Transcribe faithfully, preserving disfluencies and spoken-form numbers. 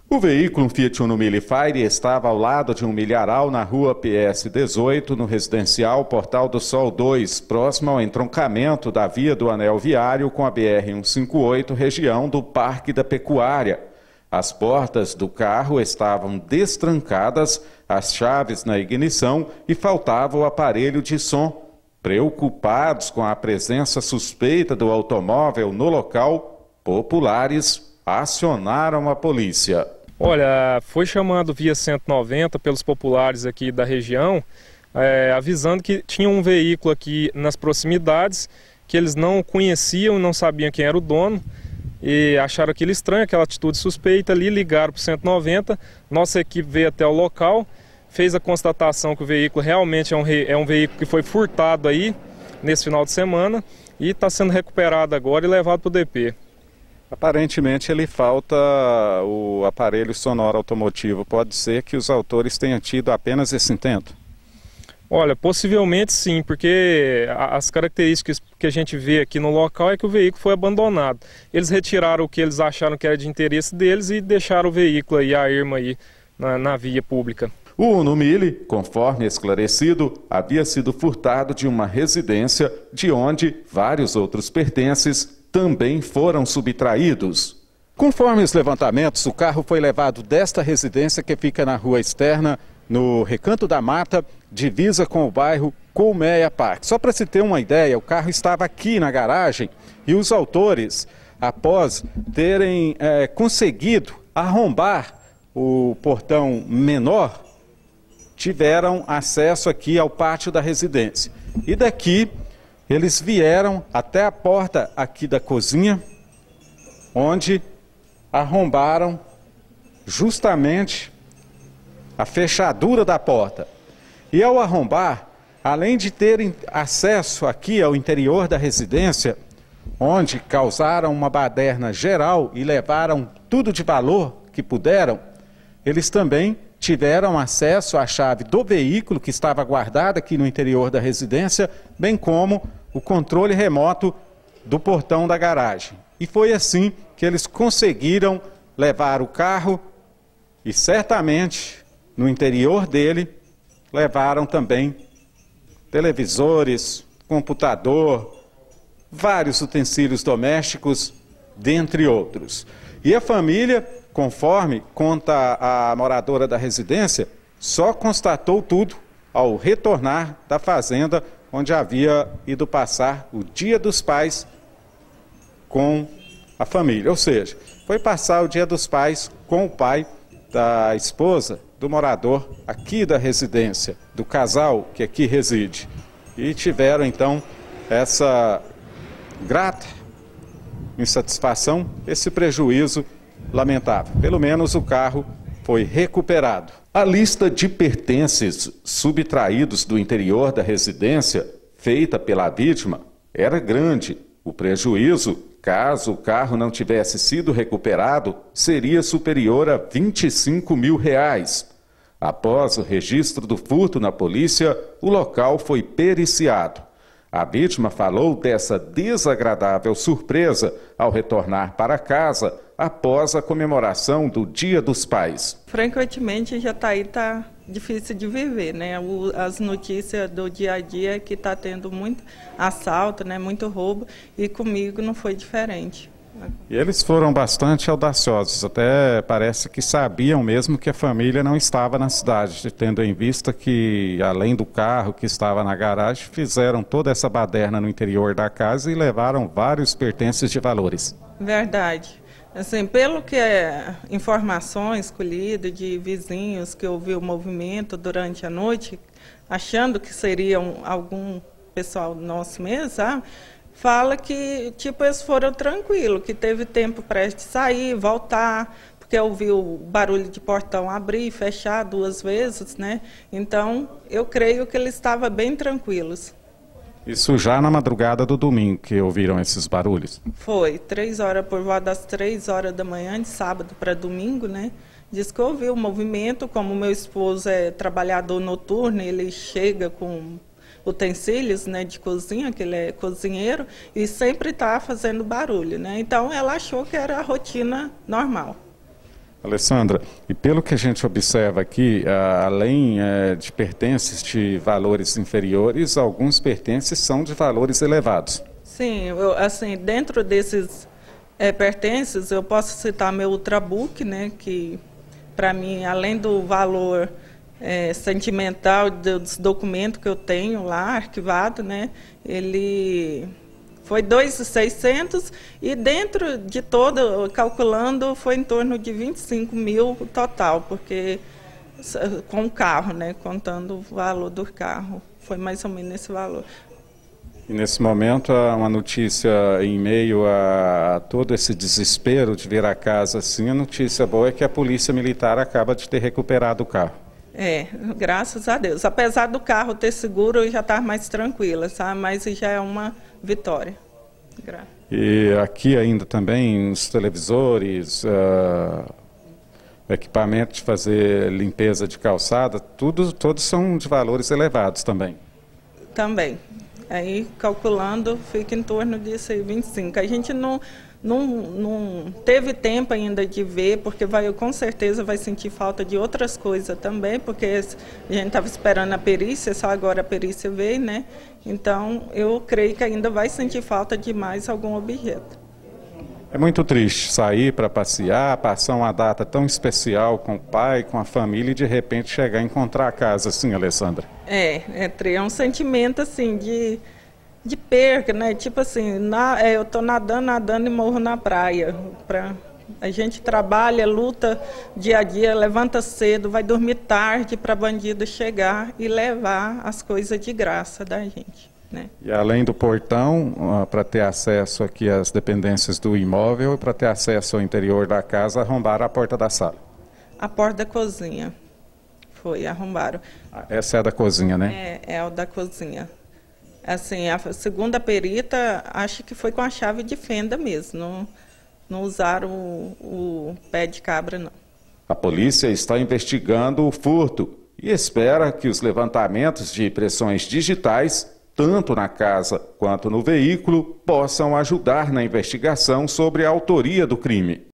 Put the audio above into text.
O veículo, um Fiat Uno Mille Fire, estava ao lado de um milharal na rua P S dezoito, no residencial Portal do Sol dois, próximo ao entroncamento da via do anel viário com a B R cento e cinquenta e oito, região do Parque da Pecuária. As portas do carro estavam destrancadas, as chaves na ignição e faltava o aparelho de som. Preocupados com a presença suspeita do automóvel no local, populares acionaram a polícia. Olha, foi chamado via cento e noventa pelos populares aqui da região, é, avisando que tinha um veículo aqui nas proximidades, que eles não conheciam, não sabiam quem era o dono, e acharam aquilo estranho, aquela atitude suspeita ali, ligaram para o cento e noventa, nossa equipe veio até o local, fez a constatação que o veículo realmente é um, é um veículo que foi furtado aí, nesse final de semana, e está sendo recuperado agora e levado para o D P. Aparentemente ele falta o aparelho sonoro automotivo. Pode ser que os autores tenham tido apenas esse intento? Olha, possivelmente sim, porque as características que a gente vê aqui no local é que o veículo foi abandonado. Eles retiraram o que eles acharam que era de interesse deles e deixaram o veículo aí, a erma aí, na, na via pública. O Uno Mille, conforme esclarecido, havia sido furtado de uma residência de onde vários outros pertences também foram subtraídos. Conforme os levantamentos, o carro foi levado desta residência que fica na rua externa, no Recanto da Mata, divisa com o bairro Colmeia Parque. Só para se ter uma ideia, o carro estava aqui na garagem e os autores, após terem é, conseguido arrombar o portão menor, tiveram acesso aqui ao pátio da residência. E daqui eles vieram até a porta aqui da cozinha, onde arrombaram justamente a fechadura da porta. E ao arrombar, além de terem acesso aqui ao interior da residência, onde causaram uma baderna geral e levaram tudo de valor que puderam, eles também tiveram acesso à chave do veículo que estava guardada aqui no interior da residência, bem como o controle remoto do portão da garagem. E foi assim que eles conseguiram levar o carro e certamente no interior dele levaram também televisores, computador, vários utensílios domésticos, dentre outros. E a família, conforme conta a moradora da residência, só constatou tudo ao retornar da fazenda onde havia ido passar o Dia dos Pais com a família. Ou seja, foi passar o Dia dos Pais com o pai da esposa do morador aqui da residência, do casal que aqui reside. E tiveram então essa grata insatisfação, esse prejuízo lamentável. Pelo menos o carro foi recuperado. A lista de pertences subtraídos do interior da residência, feita pela vítima, era grande. O prejuízo, caso o carro não tivesse sido recuperado, seria superior a vinte e cinco mil reais. Após o registro do furto na polícia, o local foi periciado. A vítima falou dessa desagradável surpresa ao retornar para casa após a comemoração do Dia dos Pais. Frequentemente já tá aí, tá difícil de viver, né? O, as notícias do dia a dia é que tá tendo muito assalto, né? Muito roubo, e comigo não foi diferente. E eles foram bastante audaciosos, até parece que sabiam mesmo que a família não estava na cidade, tendo em vista que, além do carro que estava na garagem, fizeram toda essa baderna no interior da casa e levaram vários pertences de valores. Verdade. Assim, pelo que é informações colhidas de vizinhos que ouviu o movimento durante a noite, achando que seriam algum pessoal nosso mesmo, sabe? Fala que, tipo, eles foram tranquilos, que teve tempo para eles sair, voltar, porque ouviu o barulho de portão abrir e fechar duas vezes, né? Então, eu creio que eles estavam bem tranquilos. Isso já na madrugada do domingo que ouviram esses barulhos? Foi, três horas, por volta das três horas da manhã, de sábado para domingo, né? Diz que ouviu o movimento, como meu esposo é trabalhador noturno, ele chega com utensílios, né, de cozinha, que ele é cozinheiro, e sempre está fazendo barulho, né? Então ela achou que era a rotina normal. Alessandra, e pelo que a gente observa aqui, além de pertences de valores inferiores, alguns pertences são de valores elevados. Sim, eu, assim, dentro desses é, pertences, eu posso citar meu Ultrabook, né, que para mim, além do valor é, sentimental dos documentos que eu tenho lá arquivado, né, ele foi dois mil e seiscentos e dentro de todo, calculando, foi em torno de vinte e cinco mil total, porque com o carro, né, contando o valor do carro, foi mais ou menos esse valor. E nesse momento, uma notícia em meio a todo esse desespero de vir a casa assim, a notícia boa é que a Polícia Militar acaba de ter recuperado o carro. É, graças a Deus. Apesar do carro ter seguro, eu já estava mais tranquila, sabe? Mas já é uma vitória. Gra E aqui ainda também os televisores, uh, equipamento de fazer limpeza de calçada, tudo, todos são de valores elevados também. Também. Aí, calculando, fica em torno disso aí, vinte e cinco. A gente não, não, não teve tempo ainda de ver, porque vai, com certeza vai sentir falta de outras coisas também, porque a gente estava esperando a perícia, só agora a perícia veio, né? Então, eu creio que ainda vai sentir falta de mais algum objeto. É muito triste sair para passear, passar uma data tão especial com o pai, com a família e de repente chegar a encontrar a casa assim, Alessandra. É, é, é um sentimento assim de, de perca, né? Tipo assim, na, é, eu estou nadando, nadando e morro na praia. Pra, a gente trabalha, luta dia a dia, levanta cedo, vai dormir tarde para bandido chegar e levar as coisas de graça da gente. Né? E além do portão, uh, para ter acesso aqui às dependências do imóvel e para ter acesso ao interior da casa, arrombaram a porta da sala. A porta da cozinha, foi, arrombaram. Essa é a da cozinha, né? É, é a da cozinha. Assim, a segunda perita, acho que foi com a chave de fenda mesmo, não, não usaram o, o pé de cabra, não. A polícia está investigando o furto e espera que os levantamentos de impressões digitais tanto na casa quanto no veículo, possam ajudar na investigação sobre a autoria do crime.